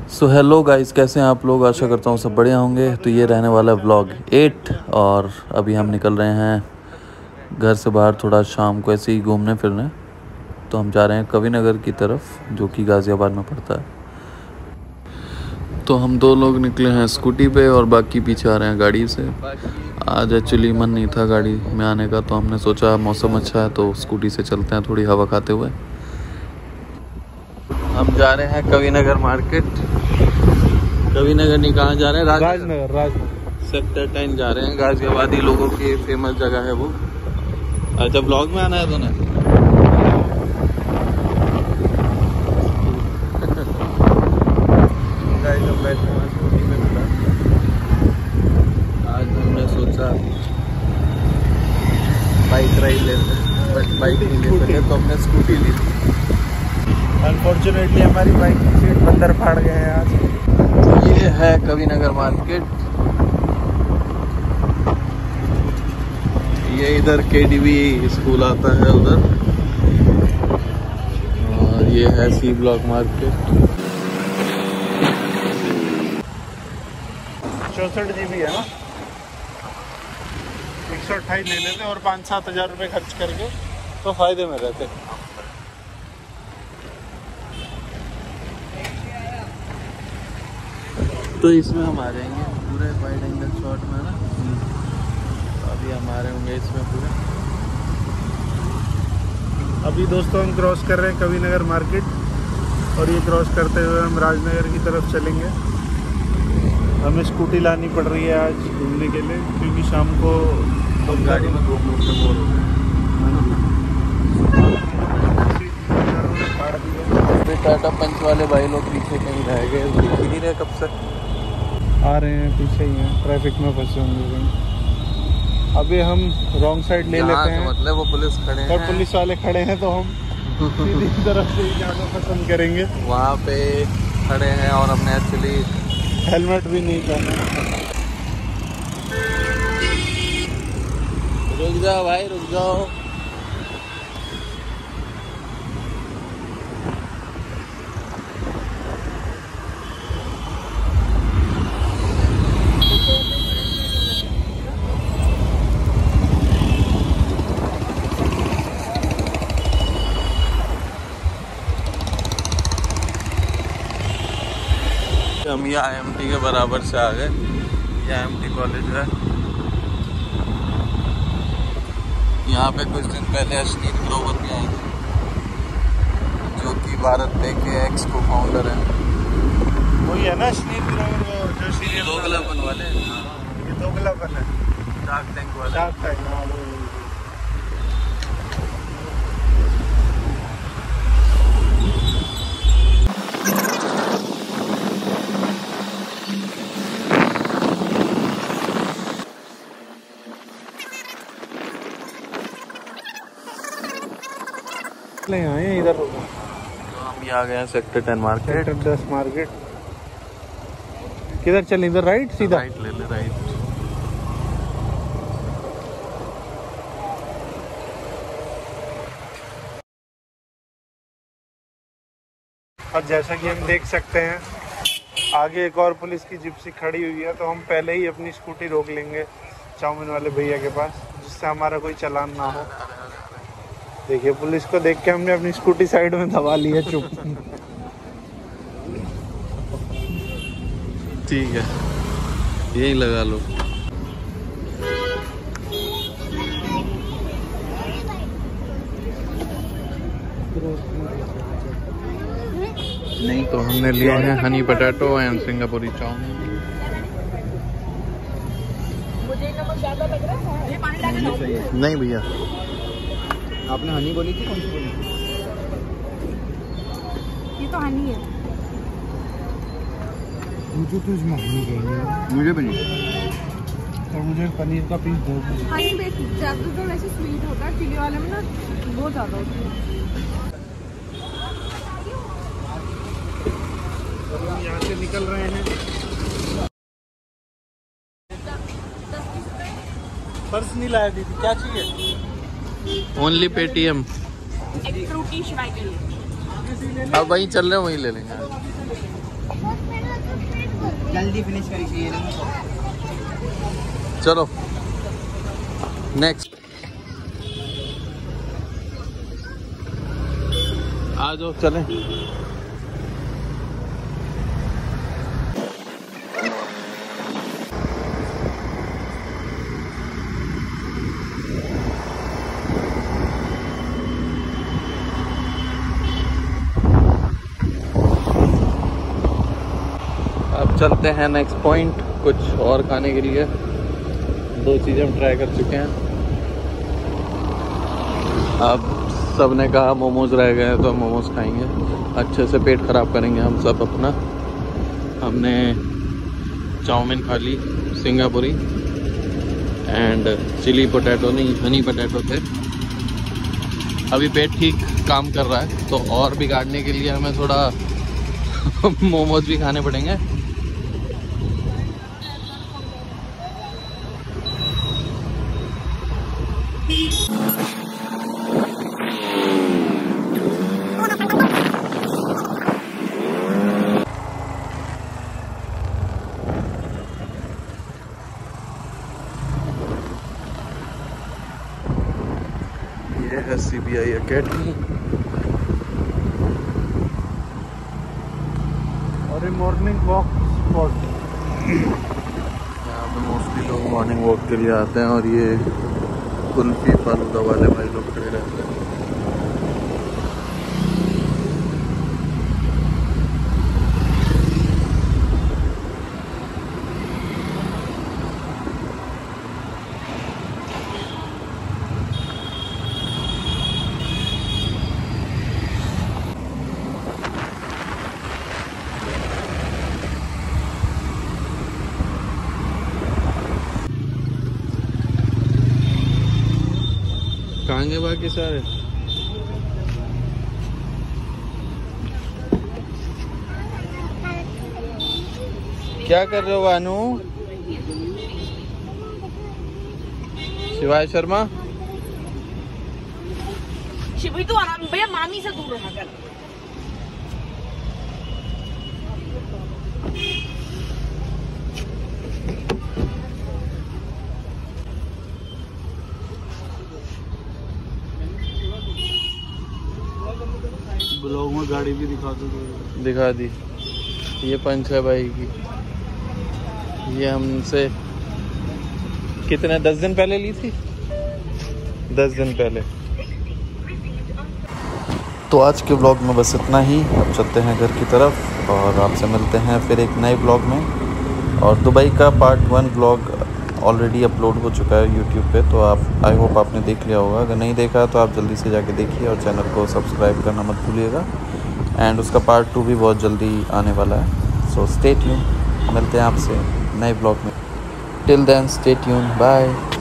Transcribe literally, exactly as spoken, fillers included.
So hello guys, कैसे हैं आप लोग। आशा करता हूँ सब बढ़िया होंगे। तो ये रहने वाला है व्लॉग एट और अभी हम निकल रहे हैं घर से बाहर थोड़ा शाम को ऐसे ही घूमने फिरने। तो हम जा रहे हैं कवि नगर की तरफ जो कि गाज़ियाबाद में पड़ता है। तो हम दो लोग निकले हैं स्कूटी पे और बाकी पीछे आ रहे हैं गाड़ी से। आज एक्चुअली मन नहीं था गाड़ी में आने का, तो हमने सोचा मौसम अच्छा है तो स्कूटी से चलते हैं थोड़ी हवा खाते हुए। हम जा रहे हैं कवि नगर मार्केट। कवि नगर नहीं, कहाँ जा रहे हैं? राजनगर। राजनगर सेक्टर टेन जा रहे हैं। गाजियाबादी लोगों की फेमस जगह है वो। अच्छा, ब्लॉग में आना है तुम्हें? आज हमने सोचा बाइक राइड लेते हैं, बट बाइक नहीं ले सके तो हमने स्कूटी ली। अनफॉर्चुनेटली हमारी बाइक की सीट बंदर फाड़ गए हैं आज। ये है कवि नगर मार्केट। ये इधर केडीवी स्कूल आता है उधर, और ये है सी ब्लॉक मार्केट। चौसठ जी बी है ना, एक सौ अट्ठाईस ले लेते और पाँच सात हजार रुपये खर्च करके तो फायदे में रहते। तो इसमें हम आ जाएंगे पूरे वाइड एंगल शॉट में ना। तो अभी हम आ रहे होंगे इसमें पूरे। अभी दोस्तों हम क्रॉस कर रहे हैं कवि नगर मार्केट और ये क्रॉस करते हुए हम राजनगर की तरफ चलेंगे। हमें स्कूटी लानी पड़ रही है आज घूमने के लिए, क्योंकि शाम को तो गाड़ी में घूम घूम के बोर हो गए। टाटा पंच वाले भाई लोग पीछे कहीं रह गए, दिख ही नहीं रहे कब से। आ रहे हैं, पीछे ही हैं, ट्रैफिक में फंसे होंगे। अभी हम रॉन्ग साइड ले लेते हैं, मतलब वो पुलिस खड़े हैं और पुलिस वाले खड़े हैं तो हम सीधी तरफ से ही जाना पसंद करेंगे। वहाँ पे खड़े हैं और हमने एक्चुअली हेलमेट भी नहीं पहना। रुक जाओ भाई, रुक जाओ। हम ये आई एम टी के बराबर से आ गए। ये आई एम टी कॉलेज है। यहाँ पे कुछ दिन पहले अश्नीत ग्रोवर भी आए थे, जो कि भारत पे के एक्स को फाउंडर हैं। वही है ना अश्नीत ग्रोवर, जो सीरियल दोगलापन वाले। ये दोगलापन है, शार्क टैंक वाले। शार्क टैंक, हाँ वो। ले आए हैं इधर। तो हम ये आ गए हैं सेक्टर टेन मार्केट। सेक्टर दस मार्केट। किधर चलें? इधर राइट सीधा? राइट ले ले, राइट। और जैसा कि हम देख सकते हैं आगे एक और पुलिस की जिप्सी खड़ी हुई है, तो हम पहले ही अपनी स्कूटी रोक लेंगे चाउमीन वाले भैया के पास, जिससे हमारा कोई चालान ना हो। देखिए, पुलिस को देख के हमने अपनी स्कूटी साइड में दबा ली है, चुप। ठीक है, यही लगा लो। नहीं तो हमने लिए हैं हनी पोटैटो एंड सिंगापुरी चाउमीन। मुझे नमक ज्यादा लग रहा है, ये पानी डाल। नहीं भैया, आपने हनी बोली थी, कौन सी बोली थी? ये तो हनी है। मुझे तो इसमें हनी चाहिए। मुझे भी नहीं। और मुझे पनीर का पीस दो। हनी बेसिक ज़्यादा तो वैसे स्वीट होता है, चिली वाले में ना बहुत ज़्यादा होती है। हम यहाँ से निकल रहे हैं। पर्स नहीं लाया दीदी, क्या चाहिए? Only Paytm. एक फ्रूटी शिवाय के लिए। अब वहीं चल रहे हैं, वहीं ले लेंगे। जल्दी फिनिश करी चाहिए ना मुझको। चलो नेक्स्ट आ जाओ चलें। अब चलते हैं नेक्स्ट पॉइंट कुछ और खाने के लिए। दो चीज़ें हम ट्राई कर चुके हैं। अब सब ने कहा मोमोज रह गए हैं तो हम मोमोज खाएंगे। अच्छे से पेट ख़राब करेंगे हम सब अपना। हमने चाउमीन खा ली सिंगापुरी एंड चिली पोटैटो नहीं हनी पोटैटो थे। अभी पेट ठीक काम कर रहा है तो और बिगाड़ने के लिए हमें थोड़ा मोमोज भी खाने पड़ेंगे। ये है सी बी आई अकेडमी और ये मॉर्निंग वॉक स्पॉट। यहाँ पे मोस्टली लोग मॉर्निंग वॉक के लिए आते हैं और ये कुल्फी फालूदा वाले भाई लोग खड़े रहते हैं। कहाँ गए बाकी सारे? क्या कर रहे हो भानु? शिवाय शर्मा शिवी तो आराम भैया मामी से दूर रहा कर। ब्लॉग में गाड़ी भी दिखा दो। दिखा दी। ये पंच है भाई की। ये हमसे कितने दस दिन पहले ली थी। दस दिन पहले। तो आज के ब्लॉग में बस इतना ही। अब चलते हैं घर की तरफ और आपसे मिलते हैं फिर एक नए ब्लॉग में। और दुबई का part one blog already upload हो चुका है यूट्यूब पे, तो आप आई होप आपने देख लिया होगा। अगर नहीं देखा तो आप जल्दी से जाके देखिए और चैनल को सब्सक्राइब करना मत भूलिएगा। एंड उसका पार्ट टू भी बहुत जल्दी आने वाला है। So stay tune. मिलते हैं आपसे नए ब्लॉग में। Till then stay tune. Bye.